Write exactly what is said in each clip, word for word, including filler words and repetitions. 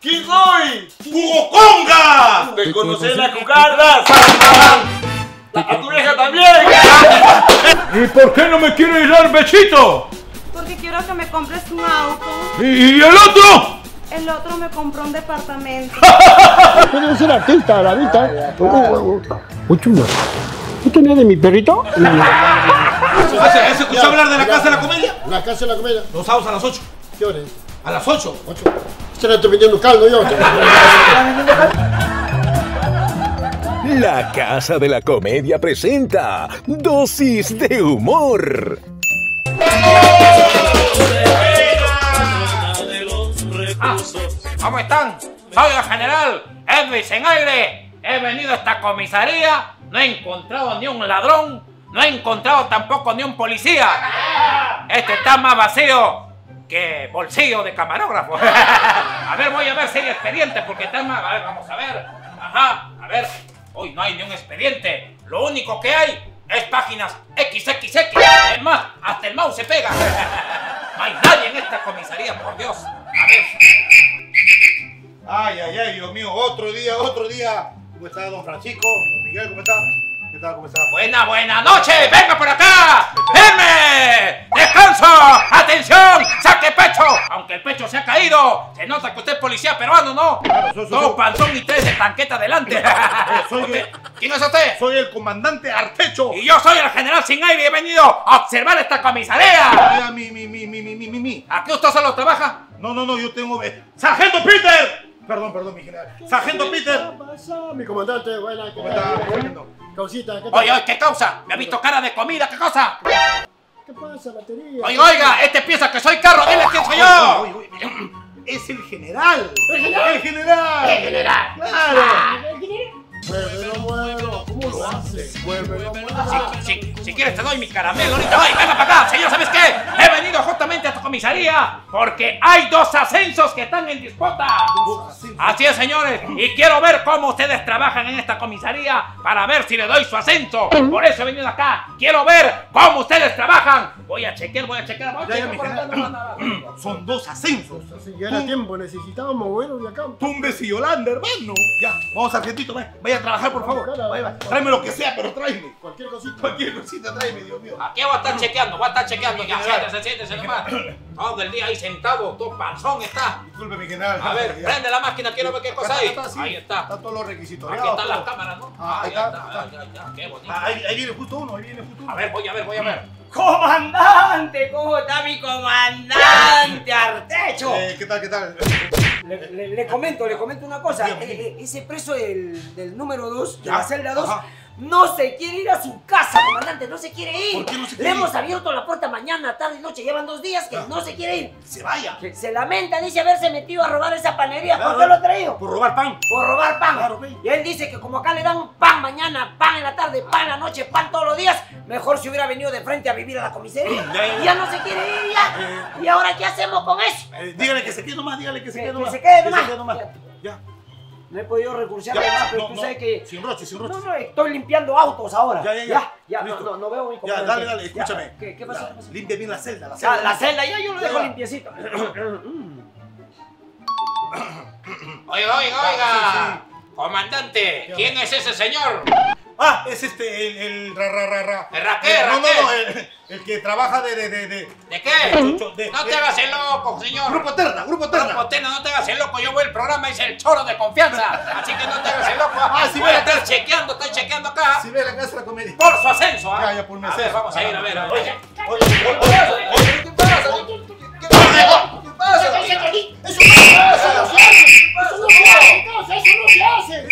¿Quién soy? ¡Hugo Conga! ¿Me conocen las cucardas? ¡A tu vieja también! ¿Y por qué no me quieres dar besito? Porque quiero que me compres un auto. ¿Y el otro? El otro me compró un departamento. Puede ser artista, la vista. Uy, chunga. ¿Tú tenías de mi perrito? ¿Has escuchado hablar de la Casa de la Comedia? La Casa de la Comedia. Los sábados a las ocho. ¿Qué hora es? ¿A las ocho? ocho. Este le estoy vendiendo caldo yo. La Casa de la Comedia presenta Dosis de Humor. Ah, ¿cómo están? Soy el general Edwin Sin Aire. He venido a esta comisaría. No he encontrado ni un ladrón. No he encontrado tampoco ni un policía. Este está más vacío que bolsillo de camarógrafo. A ver, voy a ver si hay expediente porque está más... A ver, vamos a ver. Ajá, a ver. Hoy no hay ni un expediente. Lo único que hay es páginas equis equis equis. Es más, hasta el mouse se pega. No hay nadie en esta comisaría, por Dios. A ver. Ay, ay, ay, Dios mío. Otro día, otro día. ¿Cómo está don Francisco? Don Miguel, ¿cómo está? ¿Qué tal? ¿Cómo está? Buena, buena noche. ¡Venga por acá! ¡Firme! ¡Descanso! ¡Atención! ¡Saque pecho! Aunque el pecho se ha caído, se nota que usted es policía peruano, ¿no? Claro, soy, soy, Dos soy. panzón y tres de tanqueta adelante. soy ¿Usted? ¿Quién es usted? Soy el comandante Artecho. Y yo soy el general Sin Aire y he venido a observar esta comisaría. Ay, mi, mi, mi, mi, mi, mi, mi, mi. ¿Aquí usted solo trabaja? No, no, no, yo tengo... eh, ¡Sargento Peter! Perdón, perdón, mi general. ¡Sargento Peter! ¿Qué pasa, mi comandante? Buena, ¿qué ¿Cómo está, tal? sargento? Causita, ¿qué tal? Oye, oye, ¿qué causa? ¿Me ha visto cara de comida? ¿Qué cosa? ¿Qué pasa, batería? Oiga, oiga, este piensa que soy carro. Dile quién soy yo. Oye, oye, oye, es el general. ¿El general? El general. El general. Claro. Muévelo, muévelo. ¿Cómo lo hace? Muévelo, muévelo. Si, si, si quieres te doy mi caramelo ahorita. ¡Ay, venga para acá! Señor, ¿sabes qué? He venido justamente a tu comisaría porque hay dos ascensos que están en disputa. Así es, señores. Y quiero ver cómo ustedes trabajan en esta comisaría para ver si le doy su ascenso. Por eso he venido acá. Quiero ver cómo ustedes trabajan. Voy a chequear, voy a chequear. Voy a Ya, ya, chequear mi por acá, general. no, no, no, no. Son dos ascensos. Si ya era tiempo, necesitábamos movernos de acá. Tumbes y Yolanda, hermano. Ya, vamos, sargentito, vaya, vaya a trabajar, por favor. Vaya, vaya. Tráeme lo que sea, pero tráeme. Cualquier cosita. Cualquier cosita, tráeme, Dios mío. Aquí voy a estar chequeando, voy a estar chequeando. Ya, siéntese, siéntese nomás. Todo el día ahí sentado, todo panzón está. Disculpe, mi general. A ver, Ya. prende la máquina, quiero ver qué Acá cosa está, hay. acá está, sí. Ahí está. Está todos los requisitos. Aquí Ya, están las todo. cámaras, ¿no? Ah, ahí ya está, ya, está. ya, ya, qué bonito. Ah, ahí, ahí viene justo uno, ahí viene justo uno. A ver, voy a ver, voy a ver. Comandante, ¿cómo está mi comandante Artecho? Eh, ¿Qué tal, qué tal? Le, le- le comento, le comento una cosa. Bien, bien. Eh, eh, ese preso del, del número dos, de Ya, la celda dos, ajá. no se quiere ir a su casa, comandante, no se quiere ir. ¿Por qué no se Le quiere hemos ir? abierto la puerta mañana, tarde y noche, llevan dos días que Ah. no se quiere ir. Se vaya. Que se lamenta, dice haberse metido a robar esa panería. Claro. ¿Por qué lo ha traído? Por robar pan. Por robar pan. Claro, ve. Y él dice que como acá le dan pan mañana, pan en la tarde, pan en la noche, pan todos los días, mejor si hubiera venido de frente a vivir a la comisaría. Ya, ya, ya. Ya no se quiere ir ya. ¿Y ahora qué hacemos con eso? Eh, dígale que se quede nomás, dígale que se Que- quede que nomás. se quede Que nomás. se quede nomás. Ya. No he podido recursar Ya, más, pero no, tú no, sabes que... Sin roche, sin roche. No, no, estoy limpiando autos ahora. Ya, ya, ya. Ya, ya, no, Listo. no, no veo mi Ya, comandante. dale, dale, Ya. escúchame. ¿Qué, qué pasó? Ya, ¿Qué pasó? limpia bien la celda, la Ya, celda. la celda ya yo lo Ya, dejo ya. limpiecito. Oiga, oiga, Ah, oiga. sí, Comandante, ¿quién es ese señor? Ah, es este, el, el ra, ra, ra, ra. ¿El ra qué, Eh, ra No, no, qué? no, el, el que trabaja de, de, de, de... ¿De qué? Chucho, de- No te de- hagas el loco, señor. Grupo Terna, Grupo Terna. Grupo Tena, no te hagas el loco. Yo voy al programa y es el choro de confianza. Así que no te hagas el loco. Ah, sí, voy a ve. estar chequeando, estoy chequeando acá. Si ve la casa de la comedia. Por su ascenso, ¿ah? Ya, ya, por mi A ver, ascenso. vamos a ir, a ver, a ver. Oye, Oye, oye, oye, oye, oye. ¿qué pasa? ¿Qué ¡Eso no se hace! ¡Eso no se hace! ¡Eso no se hace! ¡Eso no se hace!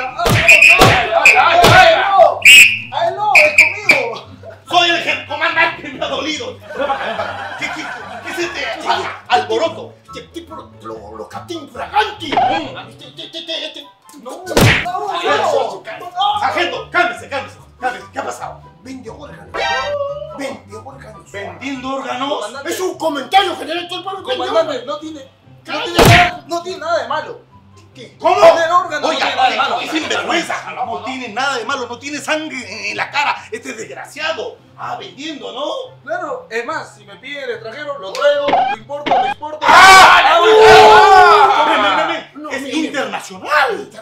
¡Ay, no! ¡Es conmigo! Soy el jefe comandante, me ha dolido. Ven para acá, ven para acá. ¿Qué, qué, qué, qué es este alboroto? ¡Este tipo lo, lo catín fraganti! Este, este, este, este. ¡No! Sargento, cálmese, cálmese, cálmese. ¿Qué ha pasado? Vende órganos. Vende órganos. Vendiendo órganos. Es un comentario general. Todo el pueblo vende órganos. no tiene, no ¡Cállate! tiene nada, no tiene nada de malo. ¿Qué? ¿Cómo? Vender órganos no Oiga, tiene nada de oiga, malo. es sinvergüenza. No tiene nada de malo, no tiene sangre en la cara. Este es desgraciado. Ah, vendiendo, ¿no? Claro, es más, si me piden el extranjero, lo traigo, lo importo, lo exporto. ¡Ah! ¡Ah! ¡Ven, ven, ven, ven!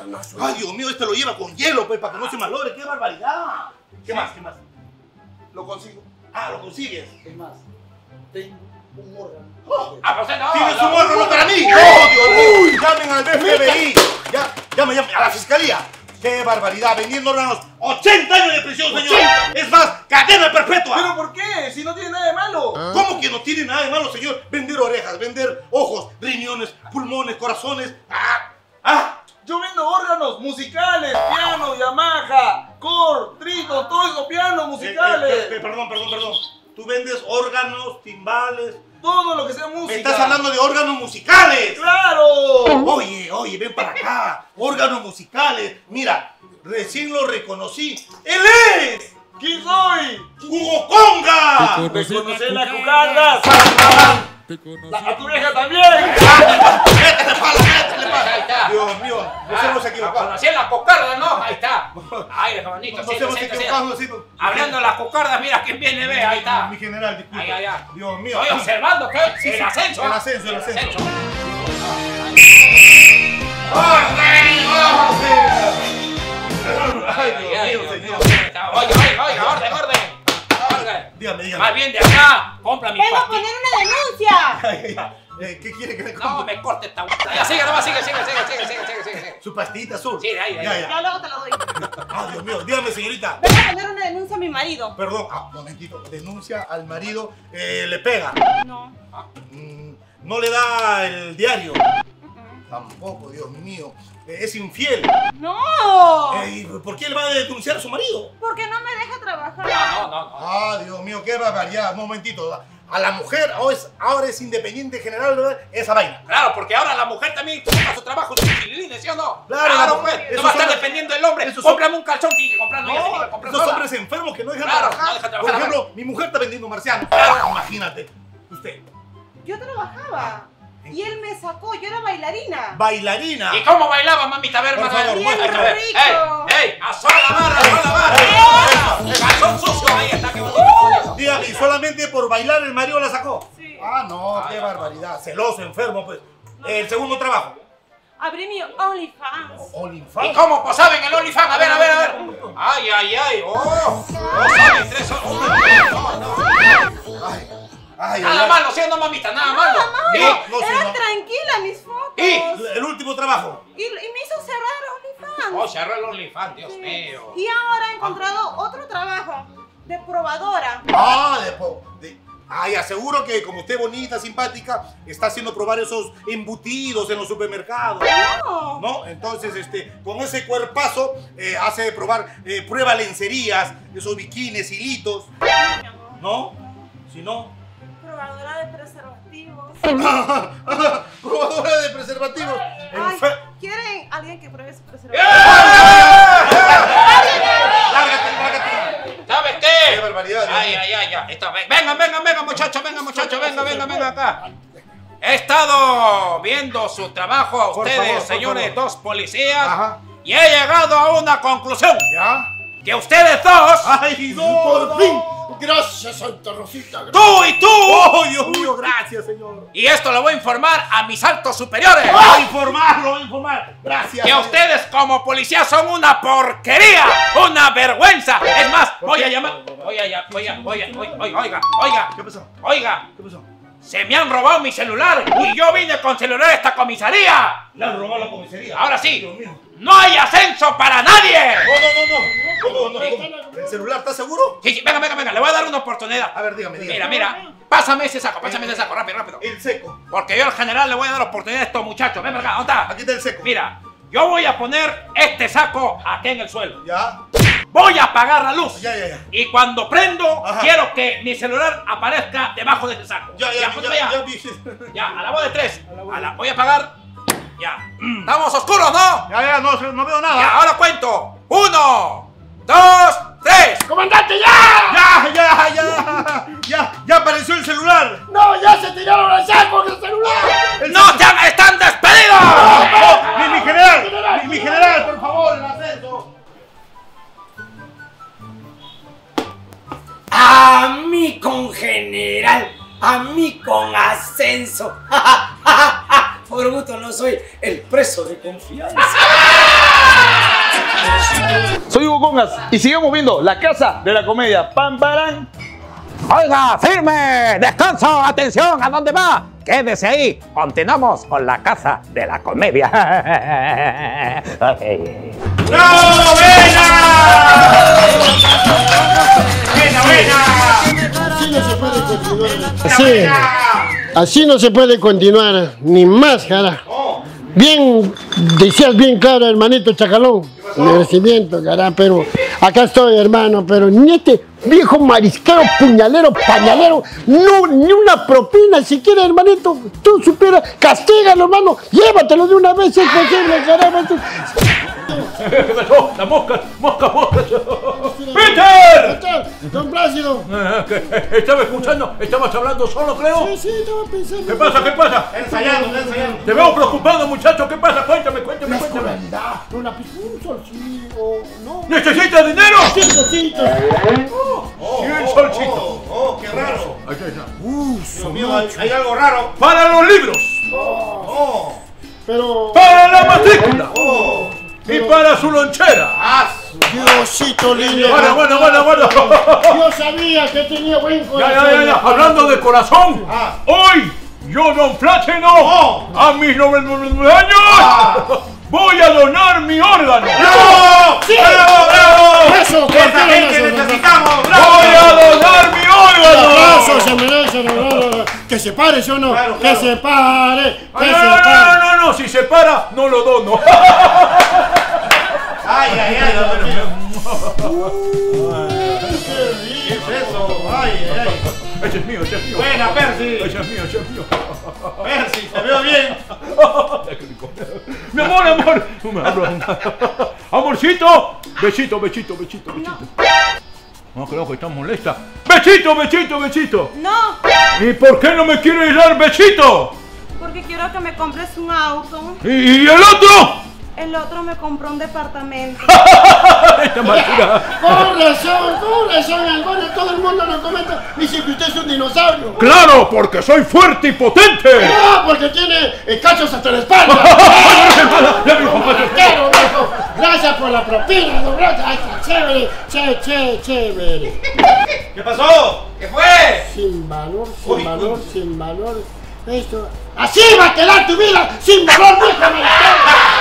carnazo. Ay, Dios mío, este lo lleva con hielo, pues, para que no se malogre. ¡Qué barbaridad! ¿Qué más? ¿Qué más? Lo consigo. Ah, lo consigues. Es más, tengo un órgano. Ah, pues no. ¿Tienes no, un órgano no, para mí? no. ¡Oh, Dios mío! ¡Llamen al F B I! Ya, llame, llame, a la fiscalía. ¡Qué barbaridad! Vendiendo órganos. ¡ochenta años de prisión, señor! ¡ochenta! Es más, cadena perpetua. ¿Pero por qué? Si no tiene nada de malo. ¿Cómo que no tiene nada de malo, señor? Vender orejas, vender ojos, riñones, pulmones, corazones. ¡Ah! ¡Ah! Yo vendo órganos musicales, piano, Yamaha, core, trito, todo eso, pianos musicales. Eh, eh, eh, perdón, perdón, perdón. Tú vendes órganos, timbales. Todo lo que sea música. Me estás hablando de órganos musicales. ¡Claro! Oye, oye, ven para acá. Órganos musicales. Mira, recién lo reconocí. ¡Él es! ¿Quién soy? ¡Hugo Conga! ¿Me conocen las cucardas? La- ¡A tu vieja también! ¡Métele palo, métele palo! Ahí está. Dios mío, nos hemos equivocado. Conocí en las cucardas, ¿no? Ahí está. Ay, qué bonito. Nos Sí, hemos sí, sí, equivocado, sí. sí. Hablando de las cucardas, mira quién viene, ve. Ahí está. Mi general, disculpe. Ay, ay, ay. Dios mío. Estoy observando, ¿qué? Sí, sí, El ascenso. el ¿ah? ascenso, el ascenso. Ay, Dios Ay, mío, Dios señor. mío. Oiga, oiga, oiga, orden, orden. Orden. Dígame, dígame. Más bien de acá, compra mi ¡Vengo a pastilla. poner una denuncia! Ay, ay, ay. Eh, ¿Qué quiere que le No, compre? me corte esta vuelta. Ya, sigue, nomás, sigue, sigue, sigue, sigue, sigue, sigue, sigue, sigue. Su pastillita azul. Sí, de ahí, de ahí. Ya, Yo ya. luego te lo doy. Ah, Dios mío. Dígame, señorita. Vengo a poner una denuncia a mi marido. Perdón, ah, un momentito. Denuncia al marido. Eh, le pega. No. Mm, no le da el diario. Tampoco, Dios mío. Eh, es infiel. ¡No! Eh, ¿y ¿Por qué le va a denunciar a su marido? Porque no me deja trabajar. No, no, no. Ah, Dios mío, qué barbaridad. Un momentito. A la mujer ahora es, ahora es independiente general, ¿verdad? Esa vaina. Claro, porque ahora la mujer también busca su trabajo, su chiquilines, ¿sí o no? Claro, claro, la pues. mujer. No Esos va a estar hombres- dependiendo del hombre. esos son- Cómprame un calzón, tiene que comprarlo. ella se tiene que No, comprar esos sola. hombres enfermos que no dejan Claro, trabajar. no dejan Por trabajar. ejemplo, mi mujer está vendiendo marcianos. Claro, imagínate. Usted, Yo trabajaba. Y él me sacó. Yo era bailarina. bailarina. ¿Y cómo bailaba, mamita? A ver, Por mamá. favor, Bien muéstrame. A ver, rico. ¡Ey! ¡Ey! ¡A sola la barra, a sola la barra! ¡Calzón sucio! Ahí está, qué bonito. Diga, y solamente por bailar el marido la sacó. Sí. Ah, no, qué barbaridad. Celoso, enfermo, pues. El segundo trabajo. Abrí mi OnlyFans. ¿Y OnlyFans. cómo posaban en el OnlyFans? A ver, a ver, a ver. ¡Ay, ay, ay! ¡Oh! ¡No saben tres horas! No, no. Ay, ay, Nada ay. malo, ¿sí o no, mamita? Nada malo. No, ¿Y? no, sí, Era no. tranquila mis fotos. ¿Y? El último trabajo. Y, y me hizo cerrar Oh, OnlyFans. cerró el OnlyFans, Dios Sí. mío. Y ahora he encontrado otro trabajo de probadora. Ah, de, po- de- Ay, aseguro que como usted bonita, simpática, está haciendo probar esos embutidos en los supermercados. No. ¿No? Entonces, este, con ese cuerpazo, eh, hace probar, eh, prueba lencerías, esos bikinis, hilitos, Mi amor. ¿no? Si no, Probadora de preservativos. probadora de preservativos. Ay, Enfer- ¿quieren alguien que pruebe su preservativo? Lárgate, lárgate. ¿Sabes Qué qué? barbaridad. Dios Ay, mío. ay, ay, ya. Está, ven- vengan, vengan, vengan, muchachos, vengan, muchachos, vengan, vengan, vengan acá. He estado viendo su trabajo a Por ustedes, favor, por señores favor. dos policías, Ajá. y he llegado a una conclusión. ¿Ya? Que ustedes dos, ¡Ay, no! Por fin. Gracias, Santa Rosita. tú y tú, ¡Oh, Dios mío! Gracias, señor. y esto lo voy a informar a mis altos superiores, ¡A informarlo, a informar! Gracias. que ustedes como policías son una porquería, una vergüenza. Es más, voy a llamar, voy a llamar, voy a, voy a, oiga, oiga, oiga, ¿Qué pasó? oiga, ¿Qué pasó? se me han robado mi celular y yo vine con celular a esta comisaría. Le han robado la comisaría. Ahora sí, Dios mío. no hay ascenso para nadie. No, no, no, no. ¿Cómo, no, cómo? ¿El celular está seguro? Sí, sí, venga, venga, venga, le voy a dar una oportunidad. A ver, dígame, dígame. Mira, mira, pásame ese saco, pásame ese saco, rápido, rápido. El seco. Porque yo al general le voy a dar oportunidad a estos muchachos. Ven para acá, ¿dónde está? Aquí está el seco. Mira, yo voy a poner este saco aquí en el suelo. Ya. Voy a apagar la luz. Ya, ya, ya. Y cuando prendo, Ajá. quiero que mi celular aparezca debajo de ese saco. Ya, ya, ya, ponte ya, allá. ya, vi. Ya, a la voz de tres. A la, voy a apagar. Ya. Estamos oscuros, ¿no? Ya, ya, no, no veo nada. Ya, ahora cuento. Uno, dos, tres. ¡Comandante, ya! Ya, ya, ya. Ya, ya apareció el celular. ¡No, ya se tiraron al saco del celular! El ¡No están, están despedidos! Oh, mi, mi general, mi, mi general, por favor, el ascenso. A mí con general, a mí con ascenso. Por gusto no soy el preso de confianza. Soy Hugo Congas y sigamos viendo La Casa de la Comedia. Pam, parán. Oiga, firme, descanso, atención, ¿a dónde va? Quédese ahí, continuamos con La Casa de la Comedia. ¡Novena! ¡Buena, buena! Así no se puede continuar. Así, así no se puede continuar, ni más, cara. Bien, decías bien claro, hermanito Chacalón. Merecimiento, cara, pero acá estoy, hermano, pero ni este viejo marisquero, puñalero, pañalero, no, ni una propina siquiera, hermanito. Tú supieras, castígalo, hermano, llévatelo de una vez, si es posible, caramba. ¿Qué pasó? La mosca, mosca, mosca. ¡Peter! Don Plácido. Estaba escuchando, estabas hablando solo, creo. Sí, sí, estaba pensando. ¿Qué pasa? ¿Qué pasa? Ensayando, está ensayando. Te veo preocupado, muchacho. ¿Qué pasa? Cuéntame, cuéntame, cuéntame. Una un solcito, ¿no? ¿Necesitas dinero? cien solcitos. cien solcitos. Oh, oh, qué raro. Aquí está. Uh, Dios mío, hay, hay algo raro. Para los libros. Oh, Pero, Para la matrícula. oh. Y para su lonchera. Ah, Diosito lindo. Bueno, bueno, bueno, bueno. Yo sabía que tenía buen Ya, corazón. ya, ya, ya. Hablando de corazón. Ah. Hoy, yo, don Plácido, Oh. a mis noventa y nueve años, Ah. voy a donar mi órgano. ¡Bravo! Sí. ¡Bravo, bravo! Eso, ¡Esta ¿por qué gente no? necesitamos! ¡Bravo! Voy a donar mi Aplauso órgano. se merece, no, no, no. Que se pare, ¿sí o no? Claro, Que claro. se pare, que No, se no, no, pare. no, no, si se para, no lo dono. ¡Ay, ay, ay! Dios mío. ¿Qué es eso? ¡Ay, ay, ay! Ese es mío, ese es mío. Buena, Percy. Ese es mío, ese es mío. Percy, te veo bien. Mi amor, amor. Amorcito. Besito, besito, besito, besito. No creo que está molesta. Besito, besito, besito. No, ¿Y por qué no me quieres dar besito? porque quiero que me compres un auto. ¿Y, y el otro? El otro me compró un departamento. Esta máquina. Con razón, con razón, hermano, todo el mundo lo comenta. Dice que usted es un dinosaurio. Claro, porque soy fuerte y potente. No, porque tiene eh, cachos hasta la espalda. Ya, mi compadre. Claro, viejo. Gracias por la propina, don Rocha. Ay, qué chévere, che, che, chévere. ¿Qué pasó? ¿Qué fue? Sin valor, sin Uy, valor, uy. sin valor. Esto. Así va a quedar tu vida, sin valor, viejo americano.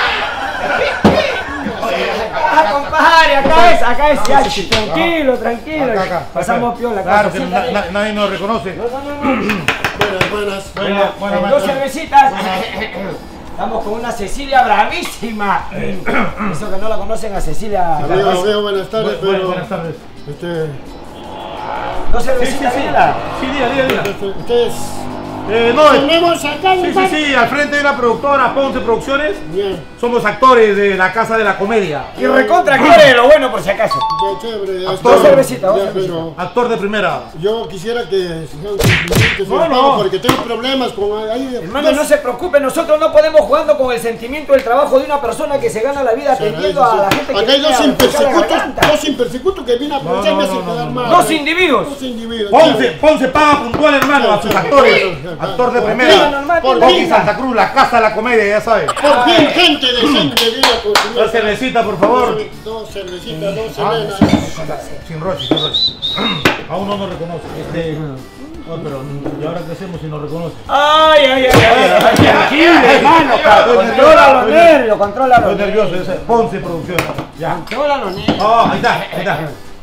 Ah, compadre, acá es, acá es. Ya, tranquilo, tranquilo. Pasamos piola. Claro, que siéntate. na- na- nadie nos reconoce. Buenas, buenas. Buena, buena, Eh, buena. Dos cervecitas. Estamos con una Cecilia bravísima. Eso que no la conocen a Cecilia. Amigo, bravísima. veo, buenas tardes, Bu- bu- pero. Buenas tardes. Este. Dos cervecitas, mira. Sí, diga, diga, diga. este, Ustedes. Eh, no, eh, Tenemos acá, sí, sí, sí, al frente de la productora Ponce Producciones. Bien, Somos actores de La Casa de la Comedia. Y recontra quiere lo bueno por si acaso. ya chévere. Dos esto- cervecitas, dos ya, cervecitas. pero Actor de primera. yo quisiera que sean cumplimientos, No, sobre no. todo, porque tengo problemas con ahí. Hermano, no se preocupe, nosotros no podemos jugando con el sentimiento del trabajo de una persona que se gana la vida atendiendo a la gente que Acá hay viene dos a refrescar la impersecutos, garganta. dos impersecutos que vienen a aprovechar y me hacen quedar mal. Dos individuos. Dos individuos. Ponce, Ponce paga puntual, hermano, a sus actores. Actor de Por primera. fin, normal, por Ponce fin, Santa Cruz, La Casa de la Comedia, ya sabes. por fin, gente decente viene a consumir. Dos cervecitas, por favor. Dos cervecitas, dos Ah, serenas. Sin roche, sin roche. Aún no nos reconoce. Este. No, pero ¿y ahora qué hacemos si nos reconoce? Ay, ay, ay, ay, ay, tranquilo, hermano, controla los nervios, controla Estoy los nervioso, nervios. ese Ponce Producciones. Ya. Controla los nervios. Oh, ahí está, ahí está.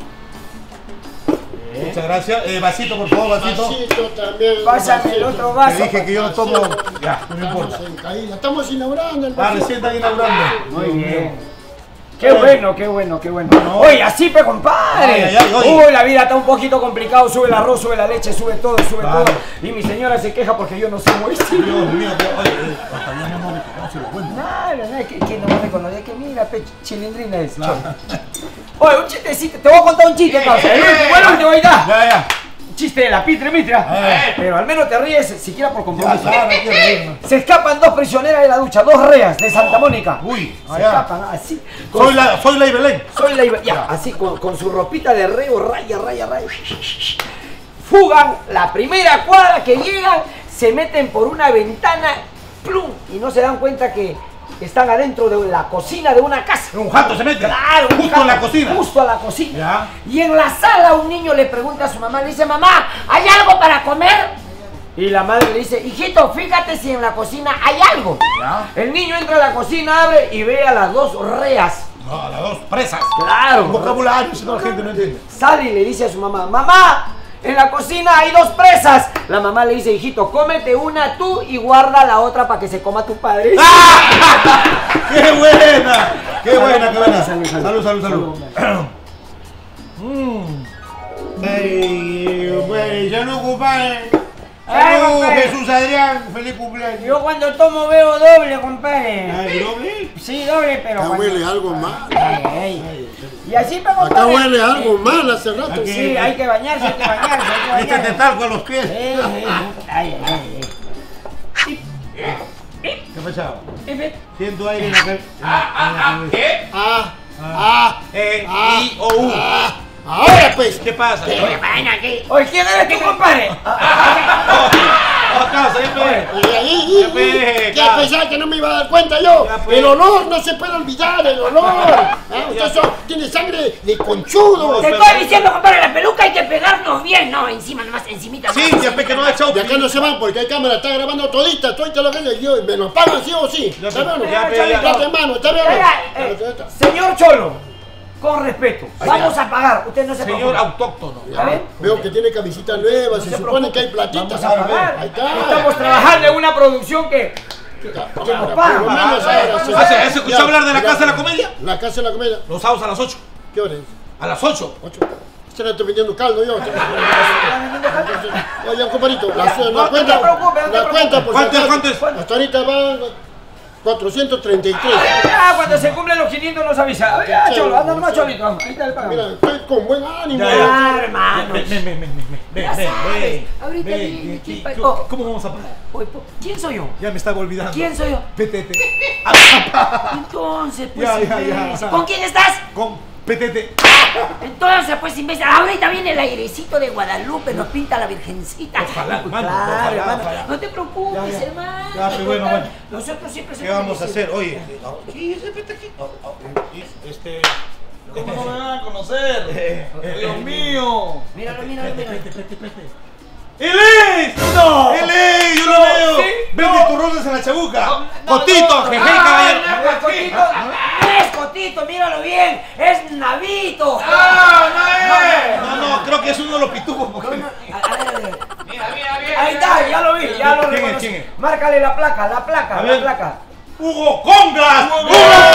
Muchas gracias. Eh, vasito, por favor, vasito. Vasito también. Pásame el otro Te vaso. dije que yo no tomo. Ya, no me Estamos importa. en caída. Estamos inaugurando el Ah, vasito. recién están inaugurando. Muy bien. Qué bueno, qué bueno, qué bueno. Oye, así pe compadre. Ay, ay, ay, oye. Uy, la vida está un poquito complicado. Sube el arroz, sube la leche, sube todo, sube Claro. todo. Y mi señora se queja porque yo no soy muy Dios mío, que- oye, eh, hasta ya no me reconoce lo bueno. Claro, no, que, que no me reconoce, que mira, pe, chilindrina es. Oye, un chistecito, te voy a contar un chiste, causa. El último, el último, ahí está. Ya, ya. Chiste de la pitre mitra. Eh. Pero al menos te ríes siquiera por compromiso. Ya, no quiero reírme. Se escapan dos prisioneras de la ducha, dos reas de Santa Mónica. Uy, Se allá. escapan así. con Soy la, soy la Ibelén. Soy la Ibe- ya, así con, con su ropita de reo, raya, raya, raya. Fugan la primera cuadra que llegan, se meten por una ventana, plum, y no se dan cuenta que están adentro de la cocina de una casa. Un jato se mete. Claro, un justo jato, en la cocina. Justo a la cocina. Ya. Y en la sala un niño le pregunta a su mamá, le dice, mamá, ¿hay algo para comer? Y la madre le dice, hijito, fíjate si en la cocina hay algo. Ya. El niño entra a la cocina, abre y ve a las dos reas. No, las dos presas. Claro. Un vocabulario, si no la gente no entiende. Sale y le dice a su mamá, mamá, en la cocina hay dos presas. La mamá le dice, hijito, cómete una tú y guarda la otra para que se coma tu padre. ¡Ah! ¡Qué buena! ¡Qué buena, qué buena! Salud, salud, salud, salud. salud. salud. mm. Ay, güey, salud, compadre. Salud, Jesús Adrián, feliz cumpleaños. Yo cuando tomo veo doble, compadre. Ay, ¿doble? Sí, doble, pero Acá cuando... huele algo mal. Ay, ay. Y así para Acá compadre. huele algo mal hace rato. Aquí. Sí, hay que bañarse, hay que bañarse, hay que Este te bañarse. talco a los pies. Eh, eh, ay, ay, ay. ¿Qué pasaba? Eh, Siento aire en la cabeza. ¿Qué? Ah, ah, E, ah, I, O, U. ah. Ahora pues. ¿Qué pasa? Oye, vaina aquí. Oye, ¿quién eres tú, compadre? Acá, siempre. Y ahí, Ya, pe, ¿qué ya. pensaba que no me iba a dar cuenta yo? Ya, pe. El olor, no se puede olvidar, el olor. Ah, Usted son- tiene sangre de conchudo. Te estoy diciendo, compadre, la peluca hay que pegarnos bien. No, encima, nomás, encimita. Sí, ya pe que no ha echado. De acá no se van porque hay cámara, está grabando todita, todita lo que es yo, me lo pagan sí o sí. Ya, ¿Está bien o no? ya, pe, ya. Plata en mano, ¿está bien o no? Oiga, eh, señor Cholo, con respeto, vamos a pagar. Usted no se Señor preocupe. autóctono. ¿Está bien? Veo que tiene camisita nueva, se, se supone preocupe. que hay platita. Vamos a pagar. Ahí está. Estamos trabajando en una producción que, que, que nos Por lo paga. menos ahora se- ¿Has has escuchado Ya, hablar de la ya. Casa de la Comedia? La casa de la comedia. Los sábados a las ocho. ¿Qué hora es? A las ocho. Ocho. Se la estoy vendiendo caldo yo. Oye, compadrito, la, la No te cuenta, preocupes, no te la cuenta por si ¿Cuánto es, acaso. cuánto es? Hasta ahorita van cuatrocientos treinta y tres. Ya, cuando se cumplen los quinientos nos avisa. Ya, Sí, Cholo, anda sí. nomás, Cholito. Ahí está el pago. Mira, estoy con buen ánimo. Ya, ya. Claro, hermano. Ven, ven, ven, ven, ven, ven, Ya ven, sabes, ven. ahorita Ven, viene, ven, chipa. ¿Cómo- Oh. ¿Cómo vamos a pagar? Oye, po- ¿quién soy yo? Ya me estaba olvidando. ¿Quién soy yo? P T T. Entonces, pues, Ya, ya, imbécil. ya. ¿Con quién estás? Con P T T. Entonces, pues, imbécil, ahorita viene el airecito de Guadalupe, nos pinta la virgencita. Ojalá, Pues, hermano, claro, ojalá, hermano. ojalá. No te preocupes, Ya, ya. hermano. Ya, pero bueno, bueno. Nosotros siempre ¿Qué vamos a hacer? Oye, ¿qué es este aquí? Este. ¿Cómo no me van a conocer? Eh, eh, Dios eh, mío. Míralo, míralo, míralo. ¡Él es! ¡No! ¡Él es! ¡Yo lo No, veo! sí, ¡Vende no. turrones en la chabuca! No, ¡Cotito! no, ¡Jeje, no, caballero! no, es Cotito, no es Cotito, míralo bien, es Navito. ¡Ah, no es! No, no, creo que es uno de los pitufos. Porque... No, no, a- a ver, a ver. Mira, mira, mira. Ahí está, ya lo vi, ya lo ¿Quién es, reconocí. quién es? Márcale la placa, la placa, A la ver. placa. ¡Hugo Congas! ¡Hugo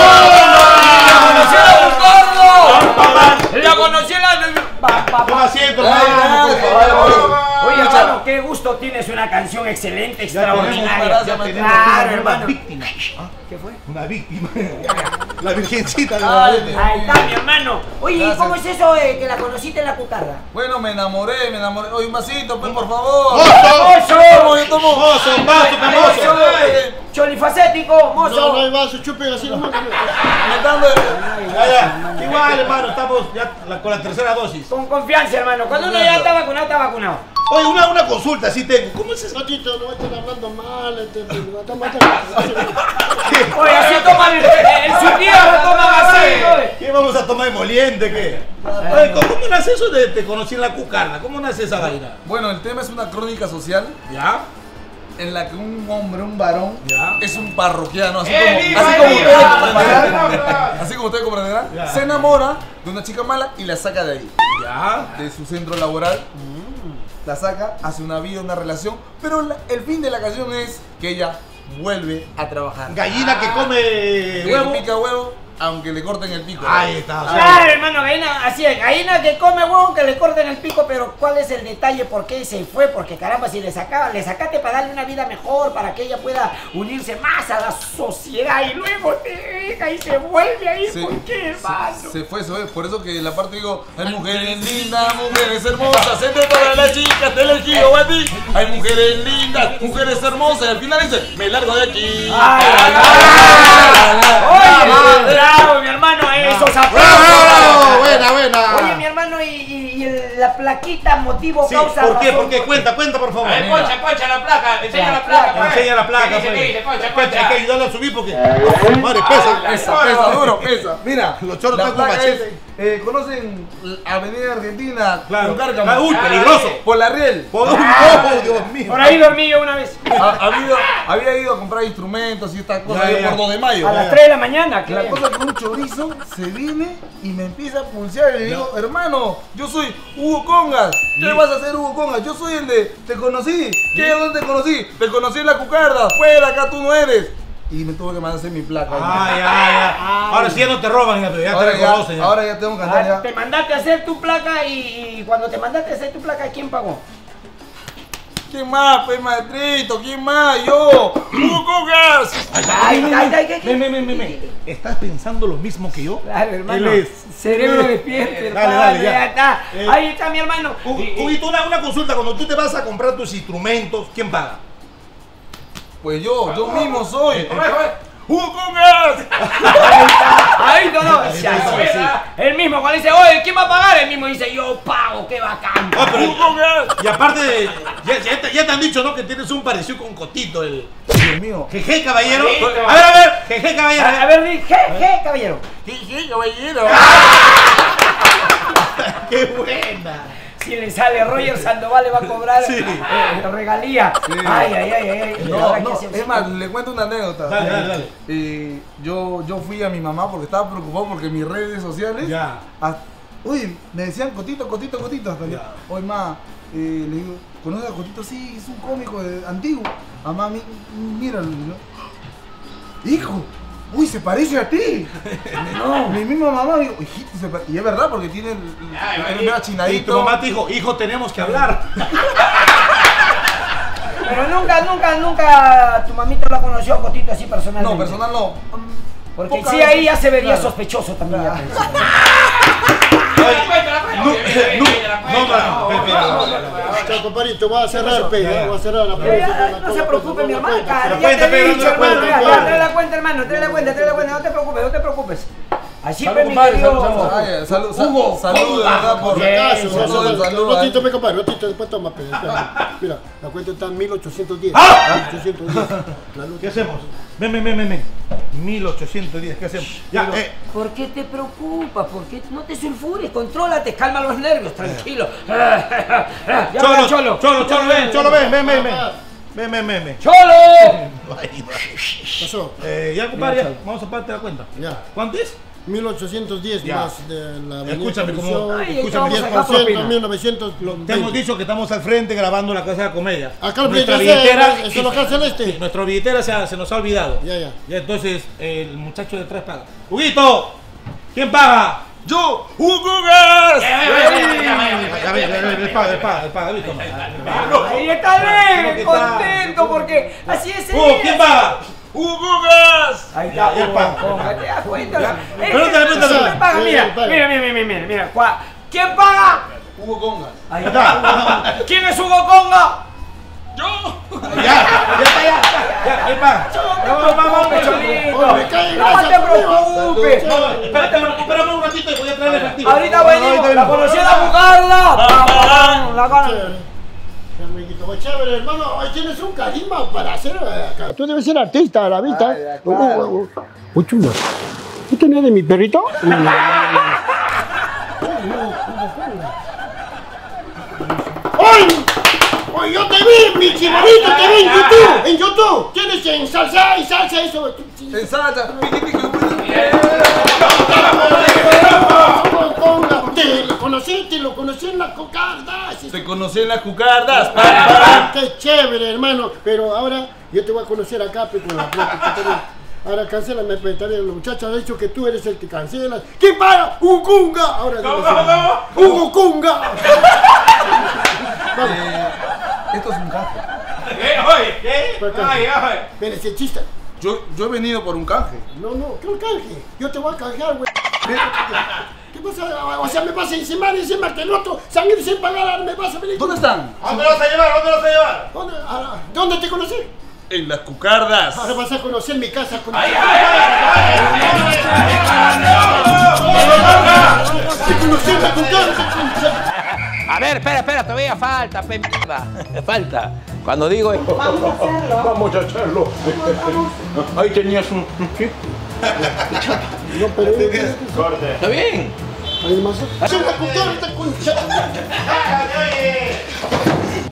¡La conocí Congas! la del gordo! ¡La conocí la del... Pa, pa, Toma pa. asiento, Ah, hermano, por favor. Oye, hermano, qué gusto tienes una canción excelente, Ya tenemos, extraordinaria. ya tenemos Claro, una hermano. víctima. ¿Qué fue? Una víctima. La virgencita de la Ahí está, mi hermano. Oye, ¿y Gracias. cómo es eso de que la conociste en la cucarra? Bueno, me enamoré, me enamoré. Oye, un vasito, pues, por favor. ¡Mozo! Tomo, yo tomo. ¡Mozo, vaso, Mozo, camoso! eh, cholifacético, mozo. No, no hay vaso, chupen así nomás. Me están dando- Ya, ya. Igual, hermano, estamos ya la- con la tercera dosis. Con confianza, hermano. Cuando uno ya está vacunado, está vacunado. Oye, una, una consulta, sí tengo. ¿Cómo es eso? Patito, no estén hablando mal. Este, no están Oye, así toman el, el surtido, lo toman así, oye. ¿Qué vamos a tomar emoliente? ¿Qué? Oye, ¿cómo cómo nace eso de te conocí en la cucarda? ¿Cómo nace esa vaina? Bueno, el tema es una crónica social ¿Ya? en la que un hombre, un varón, Ya. es un parroquiano, así ¡Eh, como, viva, así como viva! ustedes comprenderán, así como ustedes comprenderán, Ya. se enamora de una chica mala y la saca de ahí, ¿Ya? de su centro laboral, la saca, hace una vida, una relación, pero la- el fin de la canción es que ella vuelve a trabajar. Gallina que come Que huevo. pica huevo, aunque le corten el pico. Ahí está. o sea, Claro, hermano, gallina, así es, gallina que come huevo, que le corten el pico, pero ¿cuál es el detalle? ¿Por qué se fue? Porque caramba, si le sacaba, le sacaste para darle una vida mejor, para que ella pueda unirse más a la sociedad y luego te deja y se vuelve ahí, Sí, ¿por qué, hermano? se, se fue, se fue. Por eso que en la parte digo, hay mujeres lindas, mujeres hermosas, entre todas las chicas te he elegido a ti. Hay mujeres lindas, mujeres hermosas, y al final dice, me largo de aquí. Ay, ay, ay, ay. Oye, bravo, mi hermano, esos ¡Bravo! aplausos. Buena, buena. Oye, mi hermano, y, y- y el- la plaquita, motivo, Sí, causa, ¿por qué? razón? ¿Por qué? Cuenta, cuenta, por favor. A ver, Mira. poncha, poncha la placa. Enseña La la placa, placa. pues. Enseña la placa. placa, ¿Qué dice? Concha, Hay concha. que ayudarle a subir porque. Madre, pesa. Pesa, pesa, duro, pesa. Mira, Los choros la están con placa machete. es, eh, ¿conocen Avenida Argentina? Claro. Con Cárcamo? Ah, uy, peligroso. Por la riel. Por un ojo, Dios mío. Por ahí dormí yo una vez. Ha- habido- había ido a comprar instrumentos y estas cosas Ya, yo ya. por dos de mayo. A las tres de la mañana. ¿qué? La cosa es que un chorizo se viene y me empieza a pulsear y le digo, hermano, yo soy Hugo Congas. ¿Qué vas a hacer, Hugo Congas? Yo soy el de Te Conocí. ¿Qué? ¿Dónde te conocí? Te conocí en la Cucarda. Fuera, acá tú no eres. Y me tuve que mandar a hacer mi placa. Ah, ya, ya. Ahora sí ya no te roban, ya, ya ahora, te ya, reconocen. Ya. ahora ya tengo que andar Ah, ya. Te mandaste a hacer tu placa y, y cuando te mandaste a hacer tu placa, ¿quién pagó? ¿Quién más, pues, maestrito? ¿Quién más? ¡Yo! ¡Hugo Congas! Ay, ay, ay, ¿qué, qué? Ven, ven, ven, ven, ven. ¿Estás pensando lo mismo que yo? Claro, hermano. Él es- Cerebro él es- despierto, Dale, hermano. dale, ya. Ya está. Eh, Ahí está mi hermano. Hugo, Y- y- Huguito, una, una consulta. Cuando tú te vas a comprar tus instrumentos, ¿quién paga? Pues yo, yo mismo soy. ¡Hugo Congas! Ahí está. Ahí no, no. Sí, sí, sí. El mismo cuando dice, oye, ¿quién va a pagar? El mismo dice, yo pago, qué bacán. Ah, pero- ¡Hugo Congas! Y aparte, de- ya, ya te, ya te han dicho, ¿no? Que tienes un parecido con Cotito, el. Dios mío. Jeje, caballero. Cotito. A ver, a ver, jeje, caballero. A, a ver, di, je, je, caballero. ¡Jeje, caballero! ¡Qué buena! Si le sale Roger Sandoval le va a cobrar Sí. eh, regalía. Ay, ay, ay, ay, ay. No, Ahora, no, ¿qué hacemos? es más, le cuento una anécdota. Dale, dale, dale. Eh, yo, yo fui a mi mamá porque estaba preocupado porque mis redes sociales. Ya. hasta- Oye, me decían Cotito, Cotito, Cotito. Hasta Ya. que, oye, ma, eh, le digo, ¿conoces a Cotito? Sí, es un cómico eh, antiguo. Mamá, mi, míralo. y yo, hijo, uy, se parece a ti. No, mi misma mamá me dijo, hijito, se pare-". Y es verdad porque tiene el, el, el, el Y achinadito. tu mamá te dijo, hijo, tenemos que hablar. Pero nunca, nunca, nunca tu mamita lo conoció a Cotito así personalmente. No, personal no. Porque Pocas sí, ahí ya veces. se vería Claro. sospechoso también. ya, pues. La cuenta, la cuenta. No, Oye, oye, no, oye, la no, cuenta, no, no, Pepe, no, no, no, no, no. Chao, compadrito, voy a cerrar, pe, Ya. voy a cerrar la Ya, puerta. ya, no se preocupe, mi hermano. Ya La te cuenta, he pero dicho, la hermano. cuenta, Ya, claro. ya, trae la cuenta, hermano. Trae la cuenta, trae la cuenta. No te preocupes, no te preocupes. Así Salud, fue mi compadre, querido. salud, salud. Ay, salud, salud, Hugo, salud, de verdad, por Por si acaso, Bien, no, salud, no, salud, Rotito, ay. pe, compadre, Rotito, después toma, pe, espera. Mira, la cuenta está en mil ochocientos diez. ¡Ah! mil ochocientos diez. La luz. ¿Qué hacemos? Ven, ven, ven, ven, ven. mil ochocientos diez, ¿qué hacemos? Ya, eh. ¿Por qué te preocupas? ¿Por qué no te sulfures? Contrólate, calma los nervios, tranquilo. Ya, Cholo, Cholo, cholo, cholo, ven, cholo, ven, ven, ven, ven. Ven, ven, ven, ven. ¡Cholo! Pasó. Eh, ya, compadre, ya, vamos a parte la cuenta. Ya. ¿Cuánto es? mil ochocientos diez Ya. más de la avenida Escúchame, como- Constitución, Ay, escúchame, vamos a diez sacar por ciento, propina. mil novecientos Te hemos dicho que estamos al frente grabando la Casa de la Comedia. Acá al Nuestra frente, ese- billetera. ese es el local celeste. Sí, nuestra billetera se, ha- se nos ha olvidado. Ya, ya. Ya, entonces, eh, el muchacho de atrás paga. ¡Huguito! ¿Quién paga? ¡Yo! ¡Hugo Congas! Ya, ven, ya, ven, él paga, él paga, él paga, ¿viste? Ahí está alegre, ¿Qué tal? contento, porque así es él. Hugo, ¿quién paga? ¡Hugo Congas! Ahí está, Ya, ya Hugo, paga. ponga, ¿te das cuenta? Ya. Es Pregúntale, que pregúntale. siempre paga. Eh, Mira, paga. mira, mira, mira, mira, mira. Cua- ¿Quién paga? Hugo Congas. Ahí está. ¿Quién es Hugo Conga? ¡Yo! Ya, ya está, ya, ya, él paga. No, vamos, pecholito. Hombre, cae, No gracias, te conmigo. preocupes. No, espérate, espérame un ratito y voy a traer el efectivo. Ahorita venimos. La conocí a buscarla. La conocí. Chévere. Mi amiguito, pues chévere, hermano. Hoy tienes un carisma para hacer. eh, acá. Tú debes ser artista a la vista. ¿eh? Uh, uh, uh. Uy, chulo. ¿Tú tenías de mi perrito? No, no, no, no. ¡Ay! ¡Ay, yo te vi, mi chibolito! ¡Te vi en YouTube! ¡En YouTube! Tienes en salsa y salsa eso. En salsa. Piqui, piqui, piqui. Con la- Te lo conocí, te lo conocí en la cocarda. Te conocí en las cucardas. Ah, ¡qué chévere, hermano! Pero ahora yo te voy a conocer acá, pe, con la plata que tengo. Ahora cancélame, pe, también la muchacha ha dicho que tú eres el que cancelas. ¿Quién paga? ¡Un Kunga! Ahora ¿Cómo, dime, cómo, ¡Hugo Kunga! Vamos, Eh, esto es un canje. Eh, oye, ¿qué? Por acá. Ay, ay. ven ese chiste. Yo, yo he venido por un canje. No, no, ¿qué canje? Yo te voy a canjear, güey. ¿Qué pasa? O sea, me vas a encimar y encima que el otro se han ido sin pagar, me vas a venir. ¿Dónde están? ¿A dónde lo vas a llevar? ¿A dónde lo vas a llevar? ¿Dónde, ah, ¿dónde te conocí? En las cucardas. Ahora vas a conocer mi casa con... Ay, ay, ay, Te conocí en la cocarda. A ver, espera, espera, todavía falta, pe mierda. Falta. Cuando digo... Vamos a hacerlo. Vamos a hacerlo. Ahí tenías un... ¿sí? No, pero... Corte. ¿Está bien? ¿Hay más? ¡Es una cultura esta concha!